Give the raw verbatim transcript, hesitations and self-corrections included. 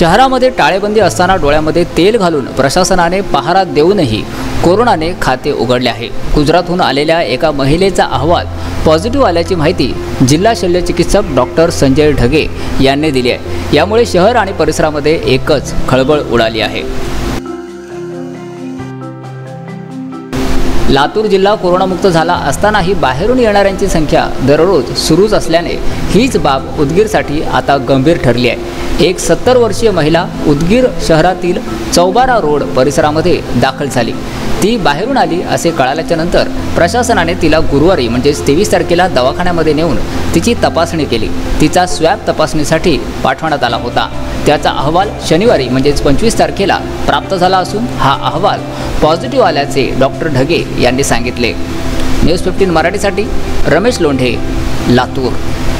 शहरामध्ये टाळेबंदी असताना डोळ्यामध्ये तेल घालून प्रशासनाने पहारा देऊनही कोरोनाने खाते उघडले आहे। गुजरातहून आलेल्या एका महिलेचा अहवाल पॉझिटिव्ह आल्याची माहिती जिल्हा शल्यचिकित्सक डॉक्टर संजय ढगे यांनी दिली आहे। यामुळे शहर आणि परिसरामध्ये एकच खळबळ उडाली आहे। लातूर जिल्हा कोरोनामुक्त झाला असतानाही बाहेरून येणाऱ्यांची संख्या दररोज सुरूच असल्याने हीच बाब उदगीरसाठी आता गंभीर ठरली आहे। एक सत्तर वर्षीय महिला उदगीर शहरातील चौबारा रोड परिसरामध्ये दाखल झाली। ती बाहेरून आली असे कळाल्याच्या नंतर प्रशासनाने तिला गुरुवारी म्हणजे तेवीस तारखेला दवाखान्यामध्ये नेऊन तिची तपासणी केली। तिचा स्वॅब तपासणीसाठी पाठवण्यात आला होता। त्याचा अहवाल शनिवारी म्हणजे पंचवीस तारखेला प्राप्त झाला असून हा अहवाल पॉझिटिव्ह आल्याचे डॉक्टर ढगे यांनी सांगितले। न्यूज फिफ्टीन मराठीसाठी रमेश लोंढे, लातूर।